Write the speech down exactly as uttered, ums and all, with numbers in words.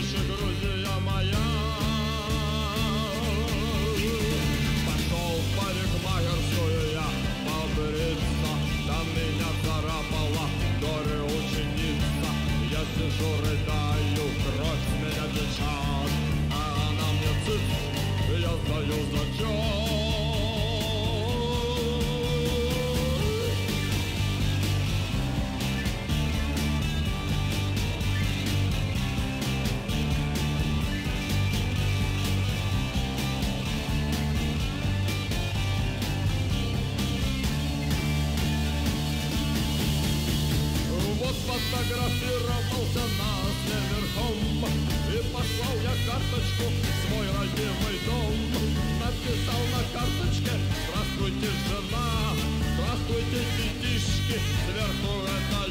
слушай, Грузия моя. Пошел в парикмахерскую я побриться, там меня царапала горе ученица. Я сижу, рыдаю, кровь с меня течет, а она мне цыц, я сдаю зачет. Фотографировался нас верхом и послал я карточку в свой родимый дом. Написал на карточке: здравствуйте, жена, здравствуйте, детишки. Сверху это